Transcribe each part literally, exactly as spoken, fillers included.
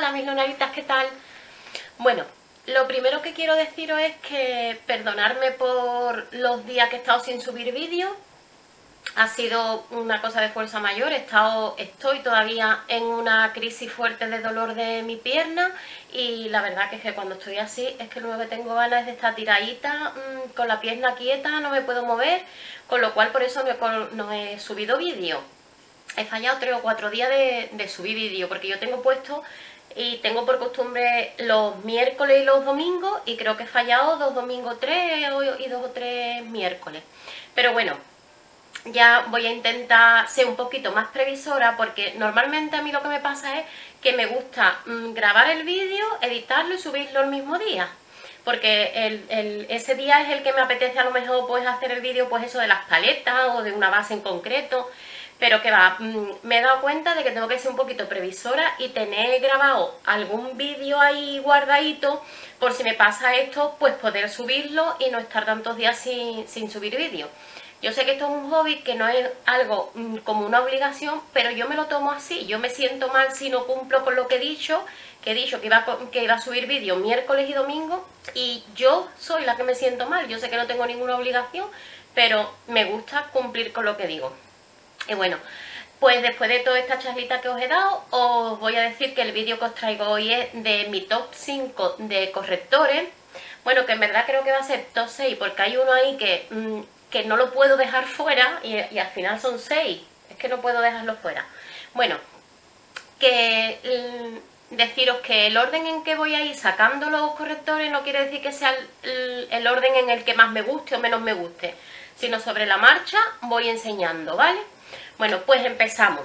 Hola mis lunaritas, ¿qué tal? Bueno, lo primero que quiero deciros es que perdonadme por los días que he estado sin subir vídeos. Ha sido una cosa de fuerza mayor, he estado, estoy todavía en una crisis fuerte de dolor de mi pierna y la verdad que es que cuando estoy así es que lo único que tengo ganas es de estar tiradita, mmm, con la pierna quieta, no me puedo mover, con lo cual por eso no he, no he subido vídeo. He fallado tres o cuatro días de, de subir vídeo porque yo tengo puesto y tengo por costumbre los miércoles y los domingos y creo que he fallado dos domingos tres y dos o tres miércoles. Pero bueno, ya voy a intentar ser un poquito más previsora porque normalmente a mí lo que me pasa es que me gusta mmm, grabar el vídeo, editarlo y subirlo el mismo día. Porque el, el, ese día es el que me apetece a lo mejor pues hacer el vídeo pues eso de las paletas o de una base en concreto. Pero que va, mmm, me he dado cuenta de que tengo que ser un poquito previsora y tener grabado algún vídeo ahí guardadito por si me pasa esto, pues poder subirlo y no estar tantos días sin, sin subir vídeo. Yo sé que esto es un hobby, que no es algo mmm, como una obligación, pero yo me lo tomo así. Yo me siento mal si no cumplo con lo que he dicho, que he dicho que iba a, que iba a subir vídeo miércoles y domingo, y yo soy la que me siento mal. Yo sé que no tengo ninguna obligación, pero me gusta cumplir con lo que digo. Y bueno, pues después de toda esta charlita que os he dado, os voy a decir que el vídeo que os traigo hoy es de mi top cinco de correctores. Bueno, que en verdad creo que va a ser top seis, porque hay uno ahí que, mmm, que no lo puedo dejar fuera y, y al final son seis. Es que no puedo dejarlo fuera. Bueno, que mmm, deciros que el orden en que voy a ir sacando los correctores no quiere decir que sea el, el orden en el que más me guste o menos me guste, sino sobre la marcha voy enseñando, ¿vale? Bueno, pues empezamos.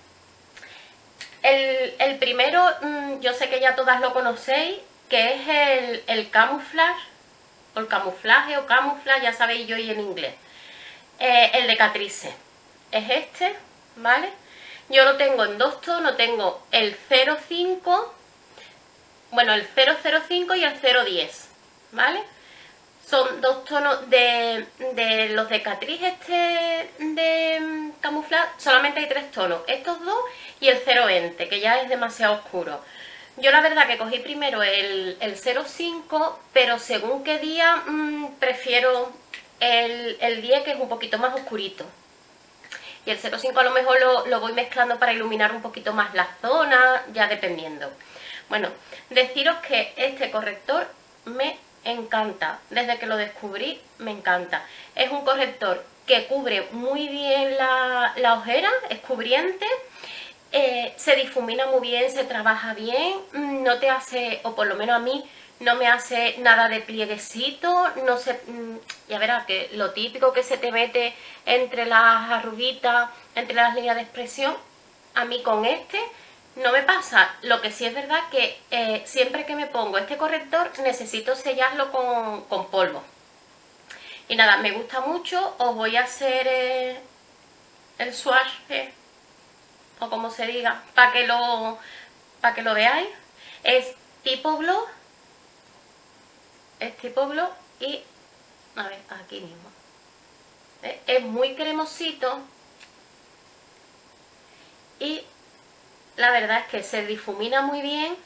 El, el primero, mmm, yo sé que ya todas lo conocéis, que es el, el camuflaje, o el camuflaje o camuflaje, ya sabéis yo y en inglés. Eh, el de Catrice. Es este, ¿vale? Yo lo tengo en dos tonos, tengo el cero cinco, bueno, el cero cero cinco y el cero diez, ¿vale? Son dos tonos de, de los de Catrice este de camuflaje, solamente hay tres tonos, estos dos y el cero veinte, que ya es demasiado oscuro. Yo la verdad que cogí primero el, el cero cinco, pero según qué día mmm, prefiero el, el diez, que es un poquito más oscurito. Y el cero cinco a lo mejor lo, lo voy mezclando para iluminar un poquito más la zona, ya dependiendo. Bueno, deciros que este corrector me encanta, desde que lo descubrí me encanta. Es un corrector que cubre muy bien la, la ojera, es cubriente, eh, se difumina muy bien, se trabaja bien, no te hace, o por lo menos a mí, no me hace nada de plieguecito, no sé, ya verás que lo típico que se te mete entre las arruguitas, entre las líneas de expresión, a mí con este no me pasa. Lo que sí es verdad que eh, siempre que me pongo este corrector necesito sellarlo con, con polvo. Y nada, me gusta mucho. Os voy a hacer eh, el swatch, eh, o como se diga, para que lo para que lo veáis. Es tipo glow, es tipo glow y a ver, aquí mismo. ¿Eh? Es muy cremosito y la verdad es que se difumina muy bien,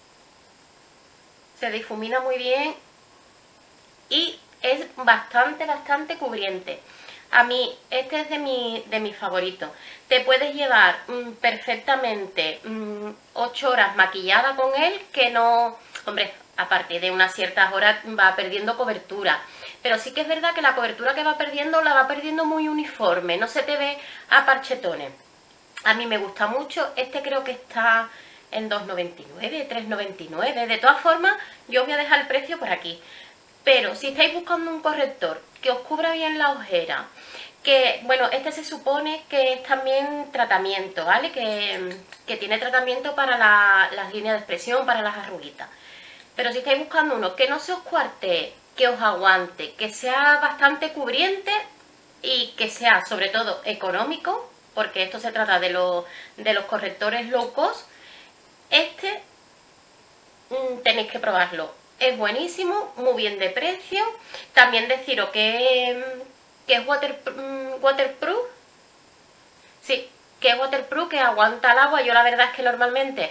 se difumina muy bien y es bastante, bastante cubriente. A mí, este es de mi, de mis favoritos. Te puedes llevar mmm, perfectamente mmm, ocho horas maquillada con él, que no, hombre, a partir de unas ciertas horas va perdiendo cobertura. Pero sí que es verdad que la cobertura que va perdiendo, la va perdiendo muy uniforme, no se te ve a parchetones. A mí me gusta mucho, este creo que está en dos noventa y nueve, tres noventa y nueve, de todas formas yo voy a dejar el precio por aquí. Pero si estáis buscando un corrector que os cubra bien la ojera, que, bueno, este se supone que es también tratamiento, ¿vale? Que, que tiene tratamiento para la, las líneas de expresión, para las arruguitas. Pero si estáis buscando uno que no se os cuartee, que os aguante, que sea bastante cubriente y que sea sobre todo económico, porque esto se trata de, lo, de los correctores low cost, este mmm, tenéis que probarlo. Es buenísimo, muy bien de precio. También deciros que, que es water, waterproof. Sí, que es waterproof, que aguanta el agua. Yo la verdad es que normalmente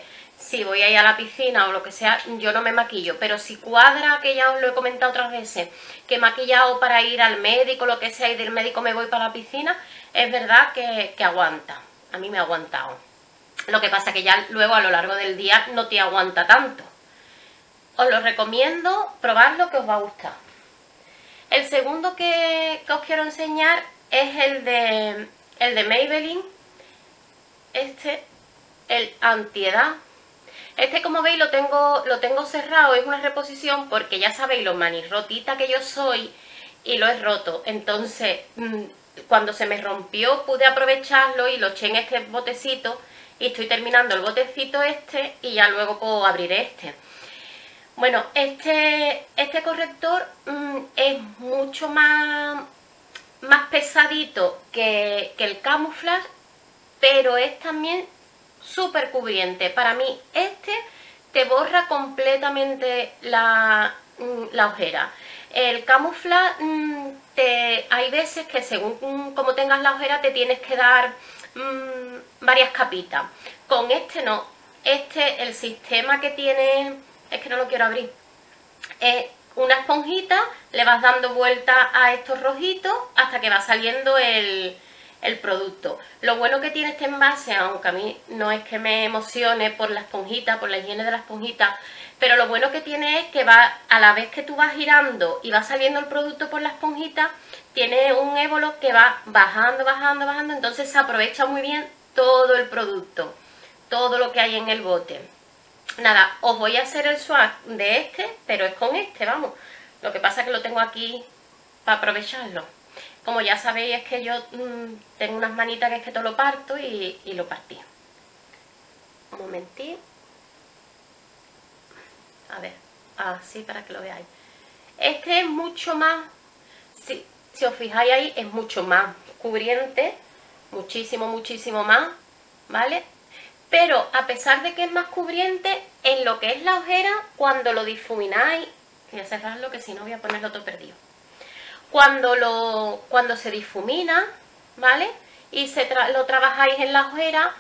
si voy a ir a la piscina o lo que sea, yo no me maquillo, pero si cuadra, que ya os lo he comentado otras veces, que he maquillado para ir al médico, lo que sea, y del médico me voy para la piscina, es verdad que, que aguanta, a mí me ha aguantado. Lo que pasa que ya luego a lo largo del día no te aguanta tanto. Os lo recomiendo, probadlo que os va a gustar. El segundo que, que os quiero enseñar es el de, el de Maybelline, este, el antiedad. Este, como veis, lo tengo, lo tengo cerrado, es una reposición porque ya sabéis lo manirrotita que yo soy y lo he roto. Entonces, mmm, cuando se me rompió pude aprovecharlo y lo eché en este botecito y estoy terminando el botecito este y ya luego puedo abrir este. Bueno, este, este corrector mmm, es mucho más, más pesadito que, que el Camouflage, pero es también súper cubriente. Para mí este te borra completamente la, la ojera. El Camouflage, te, hay veces que según como tengas la ojera te tienes que dar mmm, varias capitas. Con este no. Este, el sistema que tiene, es que no lo quiero abrir, es una esponjita, le vas dando vuelta a estos rojitos hasta que va saliendo el... el producto. Lo bueno que tiene este envase, aunque a mí no es que me emocione por la esponjita, por la higiene de la esponjita, pero lo bueno que tiene es que va, a la vez que tú vas girando y va saliendo el producto por la esponjita, tiene un ébola que va bajando, bajando, bajando, entonces se aprovecha muy bien todo el producto, todo lo que hay en el bote. Nada, os voy a hacer el swatch de este, pero es con este, vamos. Lo que pasa es que lo tengo aquí para aprovecharlo. Como ya sabéis, es que yo mmm, tengo unas manitas que es que todo lo parto y, y lo partí. Un momentito. A ver, así para que lo veáis. Este es mucho más, si, si os fijáis ahí, es mucho más cubriente, muchísimo, muchísimo más, ¿vale? Pero a pesar de que es más cubriente, en lo que es la ojera, cuando lo difumináis, voy a cerrarlo que si no voy a ponerlo todo perdido. Cuando, lo, cuando se difumina, ¿vale? Y se tra lo trabajáis en la ojera,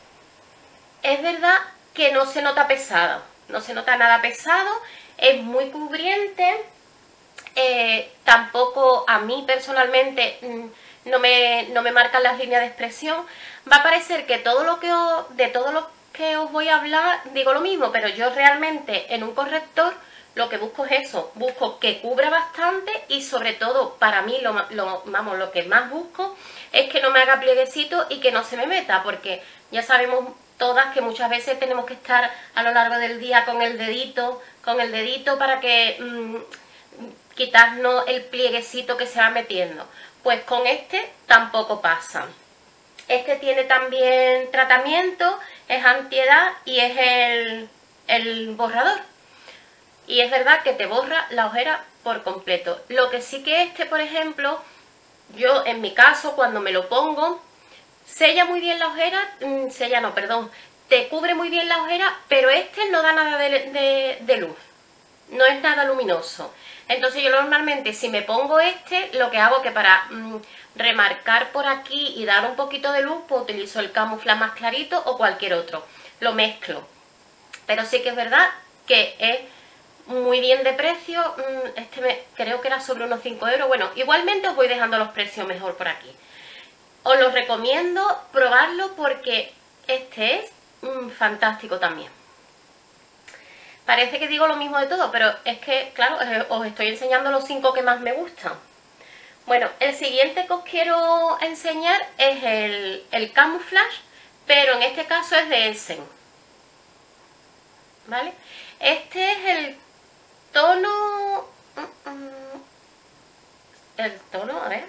es verdad que no se nota pesado, no se nota nada pesado, es muy cubriente, eh, tampoco a mí personalmente no me, no me marcan las líneas de expresión. Va a parecer que todo lo que os, de todo lo que os voy a hablar digo lo mismo, pero yo realmente en un corrector lo que busco es eso, busco que cubra bastante y sobre todo para mí lo, lo, vamos, lo que más busco es que no me haga plieguecito y que no se me meta, porque ya sabemos todas que muchas veces tenemos que estar a lo largo del día con el dedito, con el dedito para que mmm, quitarnos el plieguecito que se va metiendo. Pues con este tampoco pasa. Este tiene también tratamiento, es antiedad y es el, el borrador. Y es verdad que te borra la ojera por completo. Lo que sí que este, por ejemplo, yo en mi caso cuando me lo pongo, sella muy bien la ojera, mmm, sella no, perdón, te cubre muy bien la ojera, pero este no da nada de, de, de luz, no es nada luminoso. Entonces yo normalmente si me pongo este, lo que hago es que para mmm, remarcar por aquí y dar un poquito de luz, pues utilizo el Camouflage más clarito o cualquier otro, lo mezclo. Pero sí que es verdad que es muy bien de precio, este me, creo que era sobre unos cinco euros, bueno, igualmente os voy dejando los precios mejor por aquí. Os lo recomiendo probarlo porque este es mmm, fantástico también. Parece que digo lo mismo de todo, pero es que, claro, os estoy enseñando los cinco que más me gustan. Bueno, el siguiente que os quiero enseñar es el, el Camouflage, pero en este caso es de Essen, ¿vale? Este es el tono... El tono, a ver...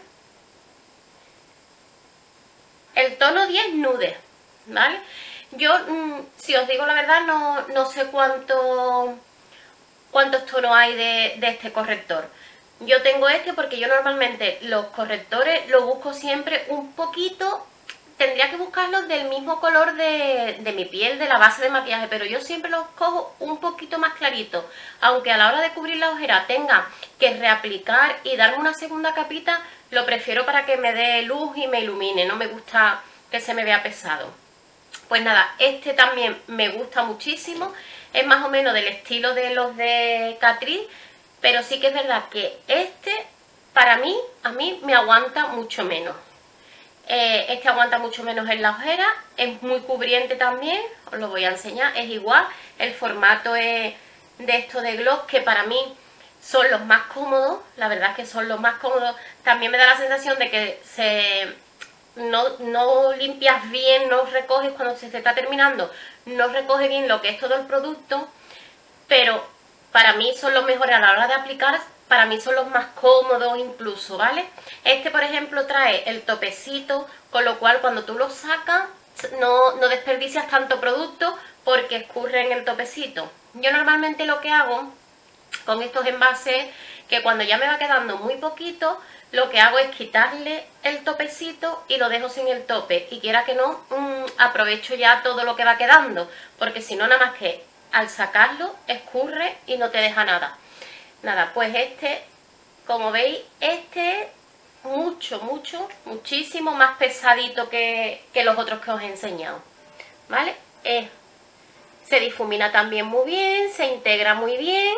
El tono diez nude, ¿vale? Yo, mmm, si os digo la verdad, no, no sé cuánto, cuántos tonos hay de, de este corrector. Yo tengo este porque yo normalmente los correctores los busco siempre un poquito, tendría que buscarlos del mismo color de, de mi piel, de la base de maquillaje, pero yo siempre los cojo un poquito más clarito, aunque a la hora de cubrir la ojera tenga que reaplicar y darme una segunda capita, lo prefiero para que me dé luz y me ilumine, no me gusta que se me vea pesado. Pues nada, este también me gusta muchísimo, es más o menos del estilo de los de Catrice, pero sí que es verdad que este, para mí, a mí me aguanta mucho menos. Eh, este aguanta mucho menos en la ojera, es muy cubriente también, os lo voy a enseñar, es igual, el formato es de esto de gloss, que para mí son los más cómodos, la verdad es que son los más cómodos. También me da la sensación de que se no, no limpias bien, no recoges cuando se te está terminando, no recoge bien lo que es todo el producto, pero para mí son los mejores a la hora de aplicar, para mí son los más cómodos incluso, ¿vale? Este, por ejemplo, trae el topecito, con lo cual cuando tú lo sacas no, no desperdicias tanto producto porque escurre en el topecito. Yo normalmente lo que hago con estos envases, que cuando ya me va quedando muy poquito, lo que hago es quitarle el topecito y lo dejo sin el tope, y quiera que no, mmm, aprovecho ya todo lo que va quedando, porque si no, nada más que al sacarlo escurre y no te deja nada. Nada, pues este, como veis, este es mucho, mucho, muchísimo más pesadito que, que los otros que os he enseñado, ¿vale? Eh, se difumina también muy bien, se integra muy bien.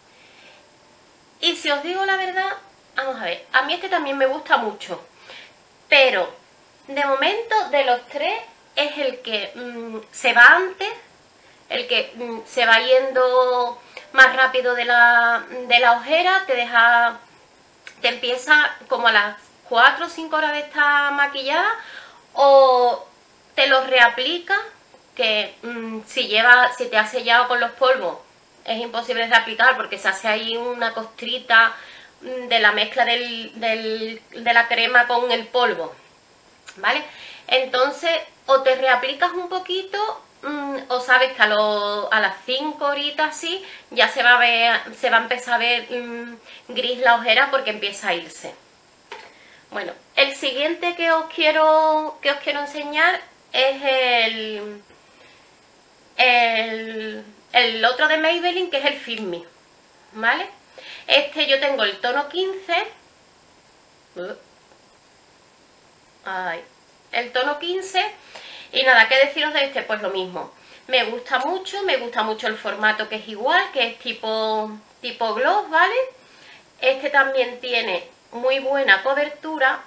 Y si os digo la verdad, vamos a ver, a mí este también me gusta mucho, pero de momento de los tres es el que mmm, se va antes, el que mmm, se va yendo más rápido de la, de la ojera, te deja, te empieza como a las cuatro o cinco horas de estar maquillada, o te lo reaplica, que mmm, si, lleva, si te has sellado con los polvos, es imposible de aplicar porque se hace ahí una costrita de la mezcla del, del, de la crema con el polvo, ¿vale? Entonces, o te reaplicas un poquito, mmm, o sabes que a, lo, a las cinco horitas así ya se va a ver, se va a empezar a ver mmm, gris la ojera porque empieza a irse. Bueno, el siguiente que os quiero, que os quiero enseñar es el... el El otro de Maybelline, que es el Fit Me, ¿vale? Este yo tengo el tono quince. Ay, el tono quince. Y nada, ¿qué deciros de este? Pues lo mismo. Me gusta mucho, me gusta mucho el formato, que es igual, que es tipo, tipo gloss, ¿vale? Este también tiene muy buena cobertura.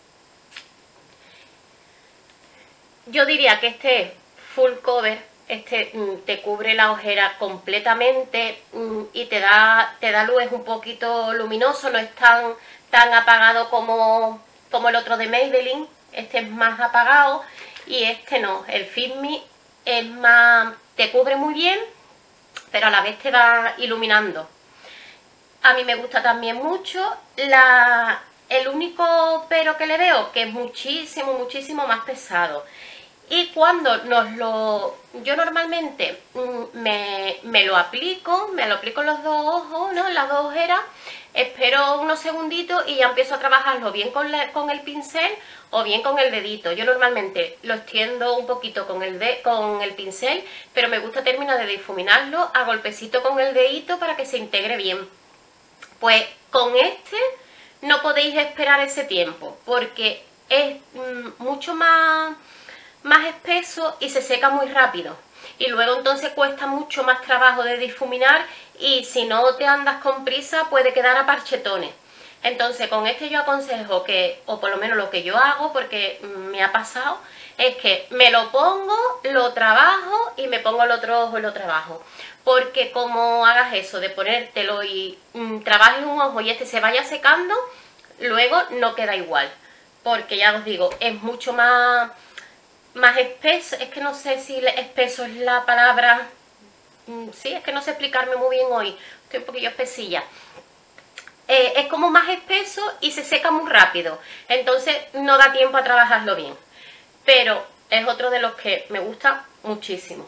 Yo diría que este es full cover. Este mm, te cubre la ojera completamente mm, y te da, te da luz, es un poquito luminoso, no es tan, tan apagado como, como el otro de Maybelline. Este es más apagado y este no, el Fit Me es más, te cubre muy bien, pero a la vez te va iluminando. A mí me gusta también mucho. La, el único pero que le veo, que es muchísimo, muchísimo más pesado. Y cuando nos lo... Yo normalmente me, me lo aplico, me lo aplico en los dos ojos, ¿no? En las dos ojeras, espero unos segunditos y ya empiezo a trabajarlo bien con, la, con el pincel o bien con el dedito. Yo normalmente lo extiendo un poquito con el, de, con el pincel, pero me gusta terminar de difuminarlo a golpecito con el dedito para que se integre bien. Pues con este no podéis esperar ese tiempo, porque es mmm, mucho más... más espeso y se seca muy rápido, y luego entonces cuesta mucho más trabajo de difuminar, y si no te andas con prisa puede quedar a parchetones. Entonces con este yo aconsejo que, o por lo menos lo que yo hago, porque me ha pasado, es que me lo pongo, lo trabajo y me pongo el otro ojo y lo trabajo, porque como hagas eso de ponértelo y mmm, trabajes un ojo y este se vaya secando, luego no queda igual, porque ya os digo, es mucho más... más espeso, es que no sé si espeso es la palabra, sí, es que no sé explicarme muy bien hoy, estoy un poquillo espesilla. Eh, es como más espeso y se seca muy rápido, entonces no da tiempo a trabajarlo bien, pero es otro de los que me gusta muchísimo.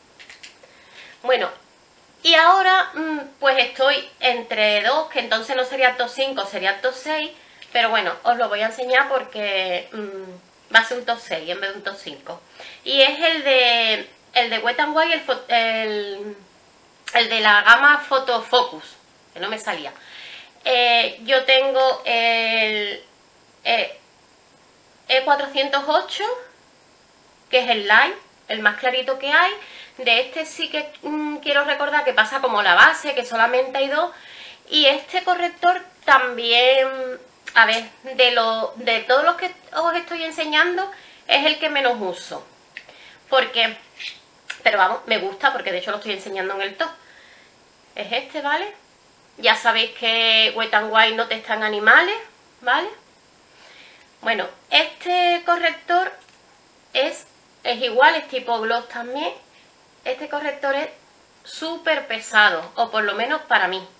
Bueno, y ahora pues estoy entre dos, que entonces no sería top cinco, sería top seis, pero bueno, os lo voy a enseñar porque... Mmm, va a ser un top seis en vez de un top cinco. Y es el de el de Wet n Wild, el, el, el de la gama Photo Focus, que no me salía. Eh, yo tengo el E cuatrocientos ocho, que es el Light, el más clarito que hay. De este sí que mmm, quiero recordar que pasa como la base, que solamente hay dos. Y este corrector también, a ver, de, lo, de todos los que os estoy enseñando, es el que menos uso. Porque, pero vamos, me gusta porque de hecho lo estoy enseñando en el top. Es este, ¿vale? Ya sabéis que Wet n Wild no testan animales, ¿vale? Bueno, este corrector es, es igual, es tipo gloss también. Este corrector es súper pesado, o por lo menos para mí.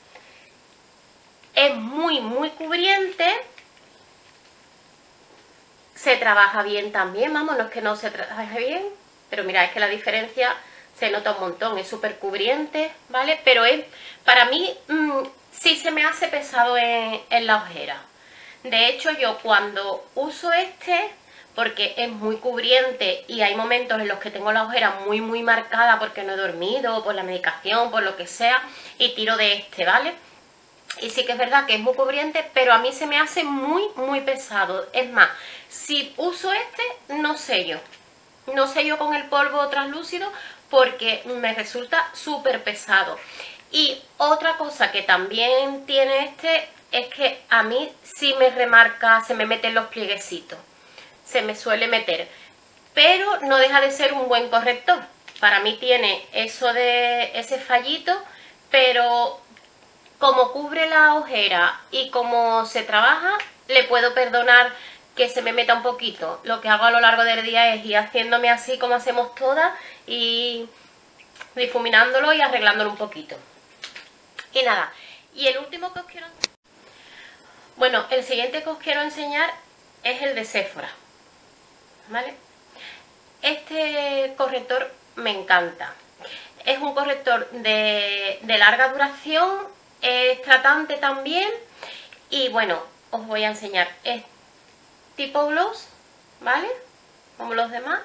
Es muy, muy cubriente. Se trabaja bien también, vamos, no es que no se trabaje bien, pero mira, es que la diferencia se nota un montón, es súper cubriente, ¿vale? Pero es, para mí, mmm, sí se me hace pesado en, en la ojera. De hecho, yo cuando uso este, porque es muy cubriente y hay momentos en los que tengo la ojera muy, muy marcada porque no he dormido, por la medicación, por lo que sea, y tiro de este, ¿vale? Y sí que es verdad que es muy cubriente, pero a mí se me hace muy, muy pesado. Es más, si uso este, no sello. No sello con el polvo translúcido porque me resulta súper pesado. Y otra cosa que también tiene este es que a mí sí me remarca, se me meten los plieguecitos. Se me suele meter. Pero no deja de ser un buen corrector. Para mí tiene eso de ese fallito, pero como cubre la ojera y como se trabaja, le puedo perdonar que se me meta un poquito. Lo que hago a lo largo del día es ir haciéndome así como hacemos todas y difuminándolo y arreglándolo un poquito. Y nada, y el último que os quiero... Bueno, el siguiente que os quiero enseñar es el de Sephora, ¿vale? Este corrector me encanta. Es un corrector de, de larga duración, es tratante también y bueno, os voy a enseñar. Es tipo gloss, ¿vale? Como los demás.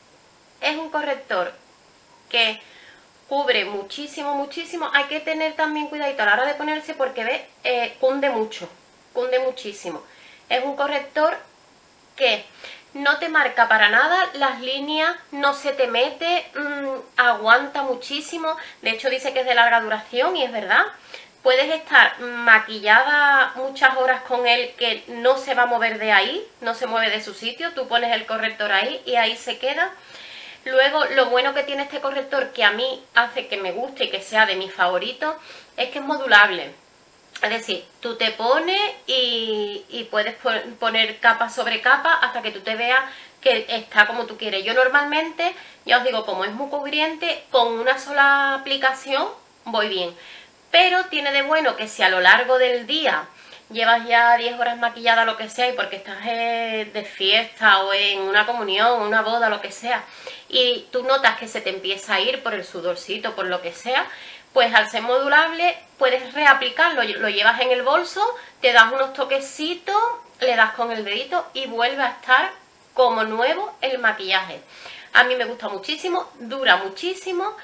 Es un corrector que cubre muchísimo, muchísimo. Hay que tener también cuidadito a la hora de ponerse porque ve, eh, cunde mucho, cunde muchísimo. Es un corrector que no te marca para nada las líneas, no se te mete, mmm, aguanta muchísimo. De hecho dice que es de larga duración y es verdad. Puedes estar maquillada muchas horas con él que no se va a mover de ahí, no se mueve de su sitio. Tú pones el corrector ahí y ahí se queda. Luego, lo bueno que tiene este corrector, que a mí hace que me guste y que sea de mis favoritos, es que es modulable. Es decir, tú te pones y, y puedes poner capa sobre capa hasta que tú te veas que está como tú quieres. Yo normalmente, ya os digo, como es muy cubriente, con una sola aplicación voy bien. Pero tiene de bueno que si a lo largo del día llevas ya diez horas maquillada, lo que sea, y porque estás eh, de fiesta o en una comunión, una boda, lo que sea, y tú notas que se te empieza a ir por el sudorcito, por lo que sea, pues al ser modulable puedes reaplicarlo, lo llevas en el bolso, te das unos toquecitos, le das con el dedito y vuelve a estar como nuevo el maquillaje. A mí me gusta muchísimo, dura muchísimo.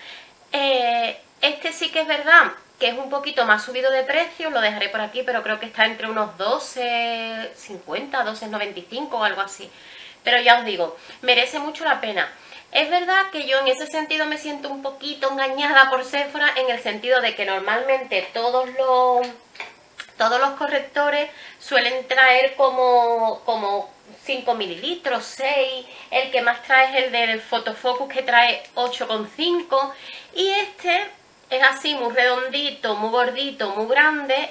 Eh, este sí que es verdad que es un poquito más subido de precio, lo dejaré por aquí, pero creo que está entre unos doce cincuenta, doce noventa y cinco o algo así. Pero ya os digo, merece mucho la pena. Es verdad que yo en ese sentido me siento un poquito engañada por Sephora, en el sentido de que normalmente todos los, todos los correctores suelen traer como, como cinco mililitros, seis, el que más trae es el del Photofocus que trae ocho coma cinco y este es así muy redondito, muy gordito, muy grande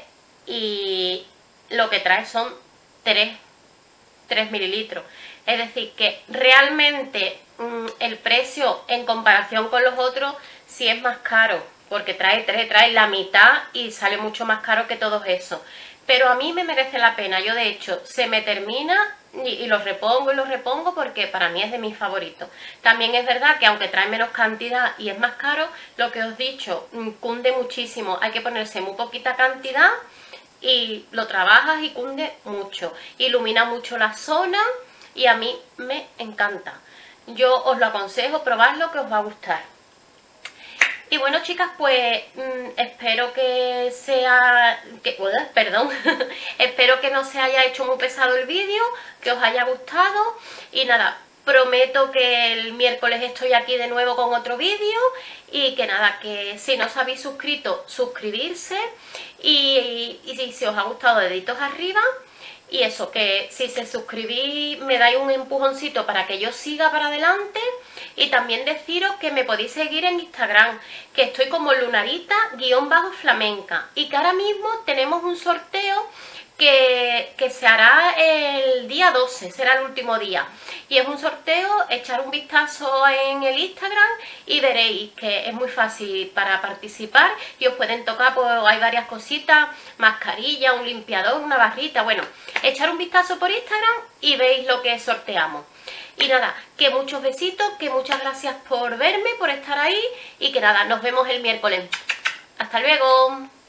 y lo que trae son tres mililitros. Es decir, que realmente mmm, el precio en comparación con los otros sí es más caro, porque trae tres, trae la mitad y sale mucho más caro que todos esos. Pero a mí me merece la pena. Yo de hecho se me termina y, y los repongo y los repongo porque para mí es de mis favoritos. También es verdad que aunque trae menos cantidad y es más caro, lo que os he dicho, mmm, cunde muchísimo. Hay que ponerse muy poquita cantidad y lo trabajas y cunde mucho. Ilumina mucho la zona y a mí me encanta. Yo os lo aconsejo, probadlo que os va a gustar. Y bueno, chicas, pues mmm, espero que sea, que, uh, perdón, espero que no se haya hecho muy pesado el vídeo, que os haya gustado y nada, Prometo que el miércoles estoy aquí de nuevo con otro vídeo y que nada, que si no os habéis suscrito, suscribirse y, y, y si os ha gustado, deditos arriba. Y eso, que si se suscribís me dais un empujoncito para que yo siga para adelante. Y también deciros que me podéis seguir en Instagram, que estoy como lunarita-flamenca. Y que ahora mismo tenemos un sorteo que, que se hará el día doce, será el último día. Y es un sorteo, echar un vistazo en el Instagram y veréis que es muy fácil para participar y os pueden tocar, pues hay varias cositas, mascarilla, un limpiador, una barrita, bueno, echar un vistazo por Instagram y veis lo que sorteamos. Y nada, que muchos besitos, que muchas gracias por verme, por estar ahí y que nada, nos vemos el miércoles. ¡Hasta luego!